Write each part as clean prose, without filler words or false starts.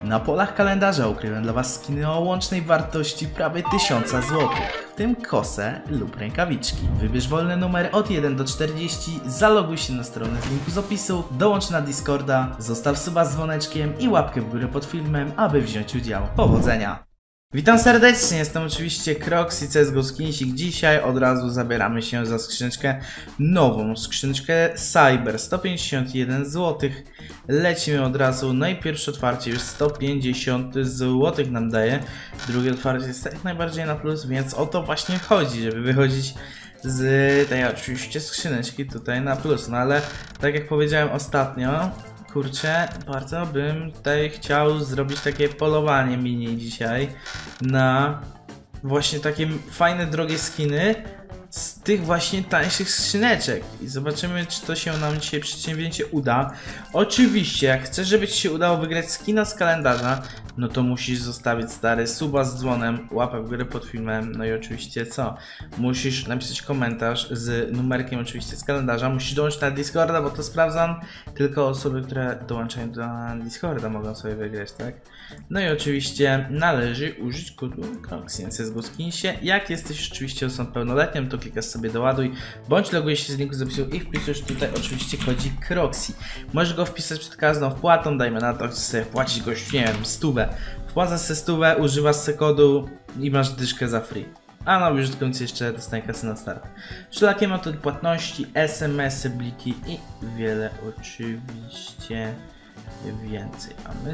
Na polach kalendarza ukryłem dla Was skiny o łącznej wartości prawie 1000 zł, w tym kosę lub rękawiczki. Wybierz wolny numer od 1 do 40, zaloguj się na stronę z linku z opisu, dołącz na Discorda, zostaw suba z dzwoneczkiem i łapkę w górę pod filmem, aby wziąć udział. Powodzenia! Witam serdecznie, jestem oczywiście Krox i CSGO Skinsik. Dzisiaj od razu zabieramy się za skrzyneczkę nową, skrzyneczkę Cyber, 151 zł. Lecimy od razu, no i pierwsze otwarcie już 150 zł nam daje. Drugie otwarcie jest jak najbardziej na plus, więc o to właśnie chodzi, żeby wychodzić z tej oczywiście skrzyneczki tutaj na plus. No ale tak jak powiedziałem ostatnio, kurczę, bardzo bym tutaj chciał zrobić takie polowanie mini dzisiaj na właśnie takie fajne, drogie skiny z tych właśnie tańszych skrzyneczek i zobaczymy, czy to się nam dzisiaj przedsięwzięcie uda. Oczywiście, jak chcesz, żeby Ci się udało wygrać skina z kalendarza, no to musisz zostawić stary suba z dzwonem, łapę w górę pod filmem, no i oczywiście co? Musisz napisać komentarz z numerkiem oczywiście z kalendarza, musisz dołączyć na Discorda, bo to sprawdzam, tylko osoby, które dołączają do Discorda mogą sobie wygrać, tak? No i oczywiście należy użyć kodu CSGO Skinsie. Jak jesteś oczywiście osobą pełnoletnią, to klikasz sobie doładuj, bądź logujesz się z linku z opisu i wpisujesz tutaj oczywiście kodzik Kroxi. Możesz go wpisać przed każdą wpłatą, dajmy na to, chcesz sobie wpłacić goś, nie wiem, 100. Wpłacasz sobie 100, używasz sobie kodu i masz dyszkę za free. A no już w końcu jeszcze dostaję kasy na start. Wszelakie metody płatności, SMS-y, bliki i wiele oczywiście więcej. A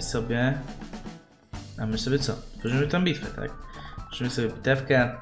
my sobie co? Tworzymy tą bitwę, tak? Tworzymy sobie bitewkę.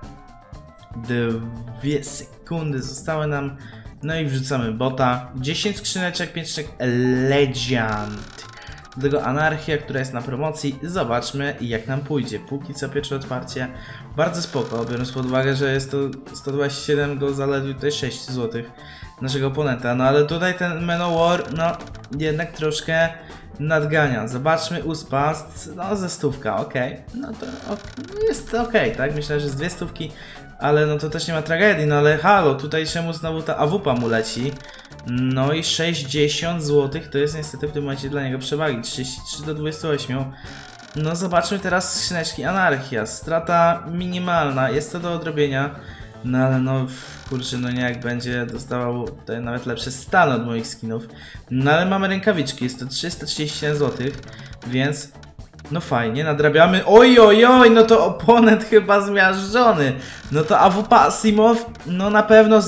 2 sekundy zostały nam. No i wrzucamy bota. 10 skrzyneczek, 5 skrzynek Legend. Do tego Anarchia, która jest na promocji. Zobaczmy, jak nam pójdzie. Póki co pierwsze otwarcie bardzo spoko, biorąc pod uwagę, że jest to 127 do zaledwie tutaj 6 zł naszego oponenta. No ale tutaj ten Manowar, no jednak troszkę nadgania. Zobaczmy uspa, no ze 100, okej. No to jest okej, tak? Myślę, że z 2 stówki, ale no to też nie ma tragedii, no ale halo, tutaj czemu znowu ta AWP mu leci? No i 60 zł to jest niestety w tym momencie dla niego przewagi, 33 do 28. No zobaczmy teraz skrzyneczki Anarchia, strata minimalna, jest to do odrobienia. No ale no kurczę, no nie, jak będzie dostawał tutaj nawet lepszy stan od moich skinów. No ale mamy rękawiczki, jest to 337 zł, więc no fajnie, nadrabiamy. Oj, no to oponent chyba zmiażdżony. No to AWP Asimov, no na pewno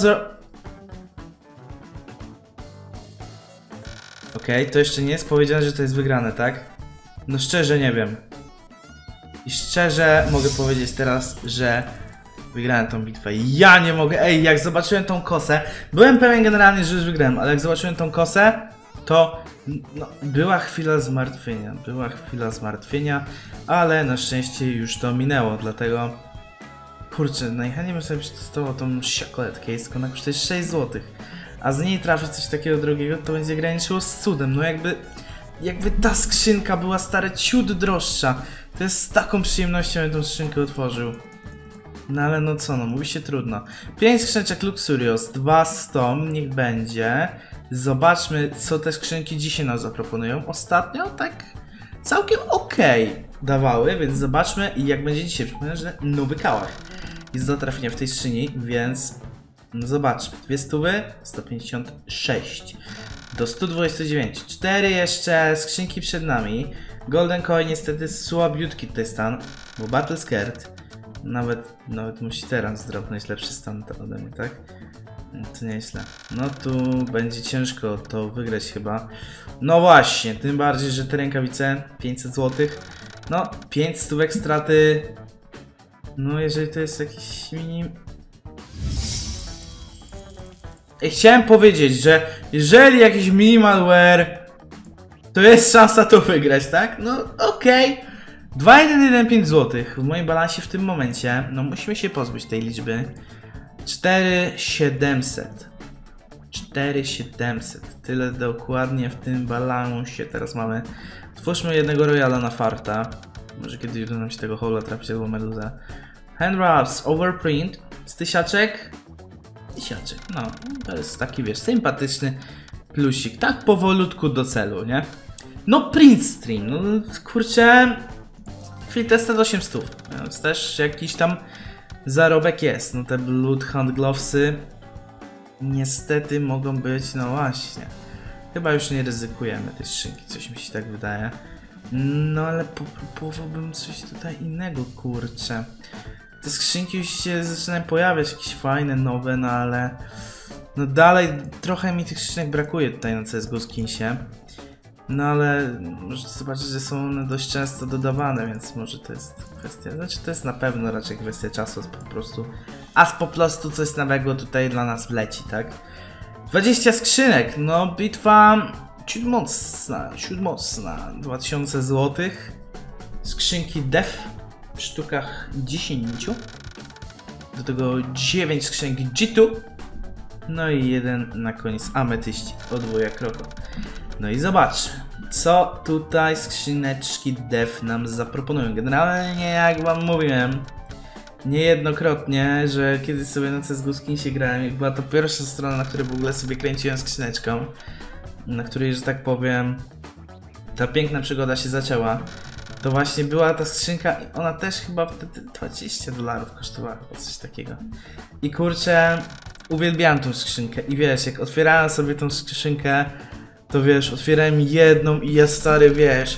Okej, to jeszcze nie jest powiedziane, że to jest wygrane, tak? No szczerze nie wiem. I szczerze mogę powiedzieć teraz, że wygrałem tą bitwę. Ja nie mogę, ej, jak zobaczyłem tą kosę, byłem pewien generalnie, że już wygrałem, ale jak zobaczyłem tą kosę, to no, była chwila zmartwienia, ale na szczęście już to minęło, dlatego kurczę, najchętniej bym sobie przetestował tą chocolate case, ona kosztuje 6 zł, a z niej trafi coś takiego drogiego, to będzie graniczyło z cudem, no jakby ta skrzynka była stare ciut droższa, to jest z taką przyjemnością, bym tą skrzynkę otworzył. No ale no co, no mówi się trudno. 5 skrzyneczek Luxurious, 2 Storm, niech będzie. Zobaczmy, co te skrzynki dzisiaj nam zaproponują. Ostatnio tak całkiem okej dawały, więc zobaczmy, jak będzie dzisiaj. Przypomnę, że nowy kałach jest do trafienia w tej skrzyni, więc no zobaczmy. 200, 156 do 129. 4 jeszcze skrzynki przed nami. Golden Coin niestety słabiutki tutaj stan, bo Battle Scared. Nawet musi teraz dropnąć lepszy stan ode mnie, tak? To nieźle. No tu będzie ciężko to wygrać chyba. No właśnie, tym bardziej, że te rękawice 500 zł. No, 5 stówek straty. No jeżeli to jest jakiś mini... Chciałem powiedzieć, że jeżeli jakiś minimalware, to jest szansa to wygrać, tak? No okej. 2115 zł w moim balansie w tym momencie. No musimy się pozbyć tej liczby. 4700. 4700. Tyle dokładnie w tym balansie teraz mamy. Twórzmy jednego royala na farta. Może kiedyś uda nam się tego hola trafić albo meduzę. Handwraps, overprint. Z tysiaczek. No to jest taki, wiesz, sympatyczny plusik. Tak powolutku do celu, nie? No Print Stream, no kurczę, Field Tested 800, więc też jakiś tam zarobek jest. No te Bloodhound Glovesy niestety mogą być, no właśnie. Chyba już nie ryzykujemy tej skrzynki, coś mi się tak wydaje. No ale próbowałbym coś tutaj innego, kurczę. Te skrzynki już się zaczynają pojawiać, jakieś fajne, nowe, no ale... No dalej trochę mi tych skrzynek brakuje tutaj na CSGO Skinsie. No ale możecie zobaczyć, że są one dość często dodawane, więc może to jest kwestia... Znaczy to jest na pewno raczej kwestia czasu, po prostu coś nowego tutaj dla nas wleci, tak? 20 skrzynek, no bitwa ciut mocna, 2000 zł. Skrzynki Def w sztukach 10. Do tego 9 skrzynek G2. No i jeden na koniec ametyści, podwójnie kroko. No i zobaczmy, co tutaj skrzyneczki Def nam zaproponują. Generalnie jak wam mówiłem niejednokrotnie, że kiedyś sobie na CSGO Skinsie grałem, była to pierwsza strona, na której w ogóle sobie kręciłem skrzyneczką, na której, że tak powiem, ta piękna przygoda się zaczęła. To właśnie była ta skrzynka i ona też chyba wtedy $20 kosztowała, chyba coś takiego. I kurczę, uwielbiałem tą skrzynkę i wiesz, jak otwierałem sobie tą skrzynkę, to wiesz, otwierałem jedną i ja stary, wiesz,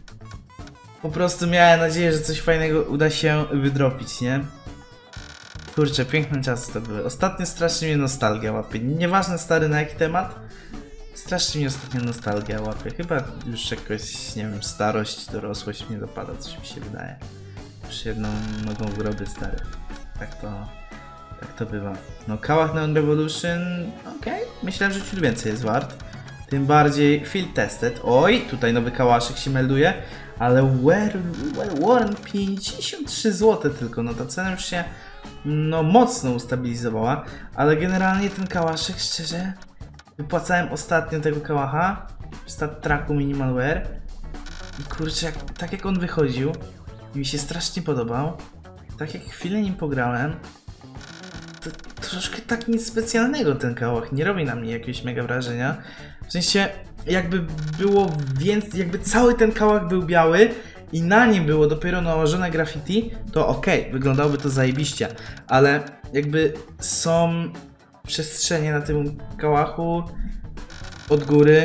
po prostu miałem nadzieję, że coś fajnego uda się wydropić, nie? Kurczę, piękne czasy to były. Ostatnio strasznie mnie nostalgia łapie. Nieważne stary na jaki temat, strasznie mnie ostatnio nostalgia łapie. Chyba już jakoś, nie wiem, starość, dorosłość mnie dopada, coś mi się wydaje. Już jedną nogą w groby, stary. Tak to bywa. No Kałach Neon Revolution, okej. Myślałem, że ciut więcej jest wart. Tym bardziej Field Tested. Oj, tutaj nowy kałaszek się melduje. Ale Warren 53 zł tylko. No ta cena już się no mocno ustabilizowała. Ale generalnie ten kałaszek, szczerze, wypłacałem ostatnio tego kałacha w Stat Tracku Minimal Wear. I kurczę, tak jak on wychodził, mi się strasznie podobał. Tak jak chwilę nim pograłem, to troszkę tak nic specjalnego ten kałach. Nie robi na mnie jakiegoś mega wrażenia. W sensie, jakby było więcej, jakby cały ten kałach był biały i na nim było dopiero nałożone graffiti, to okej, wyglądałoby to zajebiście. Ale jakby są przestrzenie na tym kałachu od góry,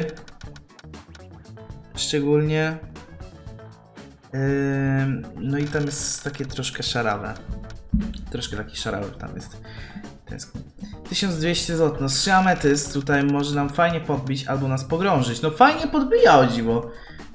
szczególnie. No i tam jest takie troszkę szarawe. Troszkę taki szarawy tam jest. 1200 zł. No 3 ametyst tutaj może nam fajnie podbić albo nas pogrążyć. No fajnie podbija, o dziwo.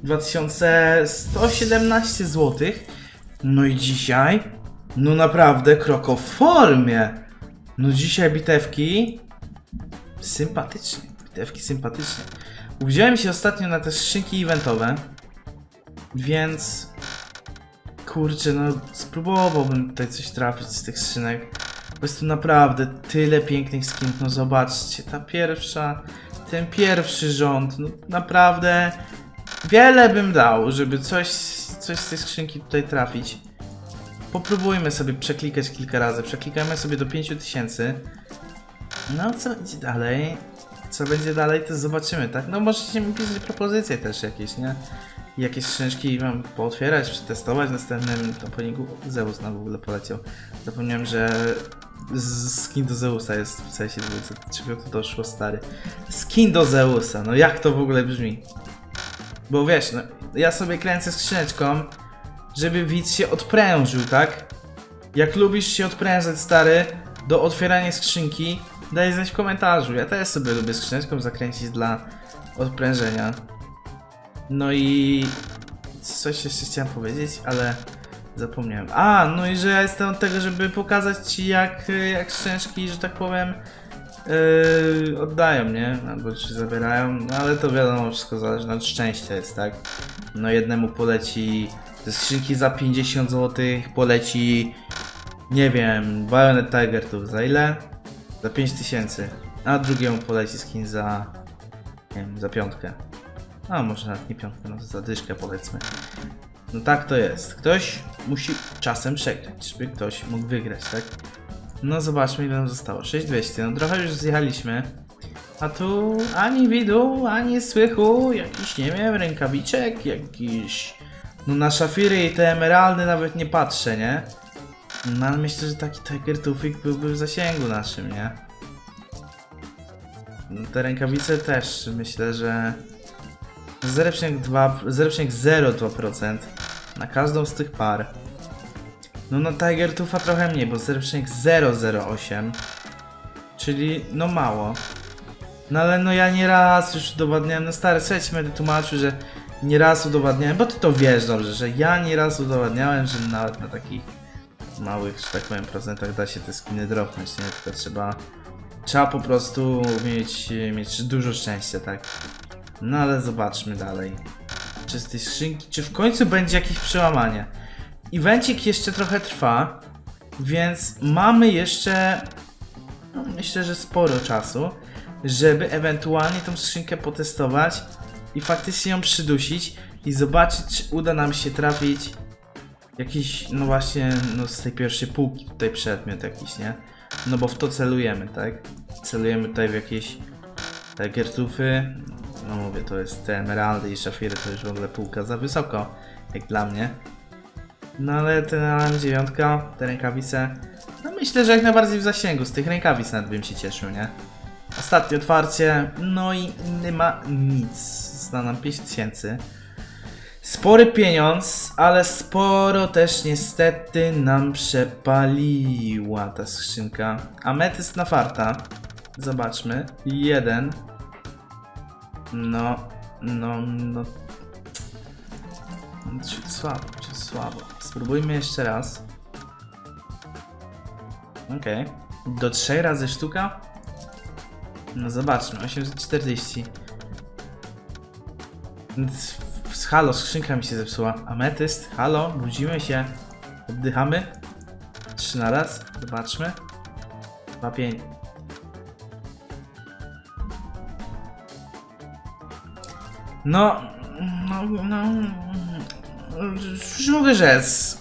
2117 zł. No i dzisiaj, no naprawdę kroko w formie. No dzisiaj bitewki sympatycznie. Bitewki sympatycznie. Uwziąłem się ostatnio na te skrzynki eventowe, więc kurczę, no spróbowałbym tutaj coś trafić z tych skrzynek. Po prostu naprawdę tyle pięknych skinów, no zobaczcie, ten pierwszy rząd, no naprawdę wiele bym dał, żeby coś z tej skrzynki tutaj trafić. Popróbujmy sobie przeklikać kilka razy, przeklikajmy sobie do 5000. No co będzie dalej? Co będzie dalej, to zobaczymy, tak? No możecie mi pisać propozycje też jakieś, nie? Jakieś skrzynki mam pootwierać, przetestować w następnym openingu. Zeus nam w ogóle poleciał. Zapomniałem, że skin do Zeusa jest w CS2. Czego to doszło, stary? Skin do Zeusa, no jak to w ogóle brzmi? Bo wiesz, no, ja sobie kręcę skrzyneczką, żeby widz się odprężył, tak? Jak lubisz się odprężać, stary, do otwierania skrzynki, daj znać w komentarzu. Ja też sobie lubię skrzyneczką zakręcić dla odprężenia. No i coś jeszcze chciałem powiedzieć, ale zapomniałem. A, no i że ja jestem od tego, żeby pokazać ci jak skrzyneczki, że tak powiem, oddają, nie? Albo czy zabierają, no ale to wiadomo, wszystko zależy od szczęścia jest, tak? No jednemu poleci ze skrzynki za 50 zł, poleci, nie wiem, Bayonet Tiger tu za ile? Za 5000, a drugiemu poleci skin za, nie wiem, za 5. A może nawet nie 5, no to za dyszkę powiedzmy. No tak to jest. Ktoś musi czasem przegrać, żeby ktoś mógł wygrać, tak? No zobaczmy ile nam zostało. 6200, no trochę już zjechaliśmy. A tu ani widu, ani słychu, jakiś, nie wiem, rękawiczek, jakiś... No na szafiry i te emeraldy nawet nie patrzę, nie? No ale myślę, że taki Tiger Tufik byłby w zasięgu naszym, nie? No, te rękawice też myślę, że 0,02% na każdą z tych par. No na Tiger Tufa trochę mniej, bo 0,008, czyli no mało. No ale no ja nieraz już udowadniałem, no stary, słuchajcie, będę tłumaczył, że nieraz udowadniałem, bo ty to wiesz dobrze, że ja nieraz udowadniałem, że nawet na takich małych, że tak powiem, procentach da się te skiny dropnąć, nie? Tylko trzeba po prostu mieć dużo szczęścia, tak? No ale zobaczmy dalej. Czy z tej skrzynki, czy w końcu będzie jakieś przełamanie? Evencik jeszcze trochę trwa, więc mamy jeszcze, no myślę, że sporo czasu, żeby ewentualnie tą skrzynkę potestować i faktycznie ją przydusić i zobaczyć, czy uda nam się trafić jakiś, no właśnie, no z tej pierwszej półki tutaj przedmiot jakiś, nie? No bo w to celujemy, tak? Celujemy tutaj w jakieś Tiger Tufy. No mówię, to jest te emeraldy i szafiry, to już w ogóle półka za wysoko, jak dla mnie. No ale ten LM9, te rękawice, no myślę, że jak najbardziej w zasięgu, z tych rękawic nawet bym się cieszył, nie? Ostatnie otwarcie, no i nie ma nic, zna nam 5000. Spory pieniądz, ale sporo też niestety nam przepaliła ta skrzynka. Ametyst na farta, zobaczmy, 1. No. Ciut słabo. Spróbujmy jeszcze raz. Okej. Do 3 razy sztuka? No zobaczmy, 840. Halo, skrzynka mi się zepsuła. Ametyst, halo, budzimy się. Oddychamy. 3 na raz, zobaczmy. 2, 5. No, już mogę rzec.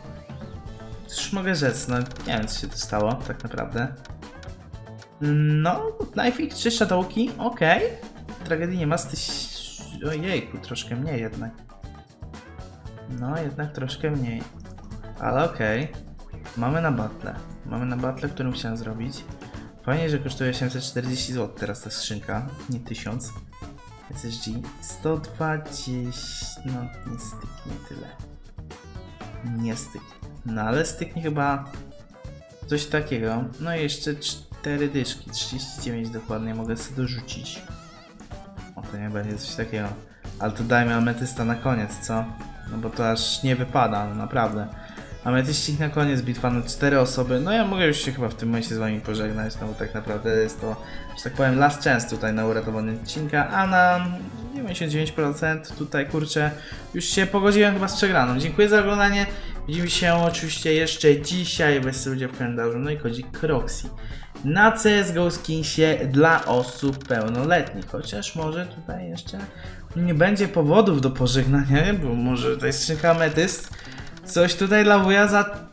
No nie wiem, co się tu stało, tak naprawdę. No, Knife'ik, 3 Shadowki, okej. Tragedii nie ma, ojejku, troszkę mniej jednak. No, jednak troszkę mniej. Ale okej. Mamy na battle, którą chciałem zrobić. Fajnie, że kosztuje 840 zł teraz ta skrzynka, nie 1000. SSG 120, no nie styknie tyle. Nie styknie. No ale styknie chyba coś takiego. No i jeszcze 4 dyszki, 39 dokładnie mogę sobie dorzucić. O, to nie będzie coś takiego. Ale to dajmy ametysta na koniec, co? No bo to aż nie wypada, no naprawdę. Ametyścik na koniec, bitwa na 4 osoby. No ja mogę już się chyba w tym momencie z wami pożegnać, no bo tak naprawdę jest to, że tak powiem, last chance tutaj na uratowanie odcinka, a na 99% tutaj, kurczę, już się pogodziłem chyba z przegraną. Dziękuję za oglądanie. Widzimy się oczywiście jeszcze dzisiaj, bez ludzie w kalendarzu, no i kodzik Croxy na CSGO Skinsie dla osób pełnoletnich, chociaż może tutaj jeszcze nie będzie powodów do pożegnania, bo może tutaj skrzynka ametyst coś tutaj dla wuja za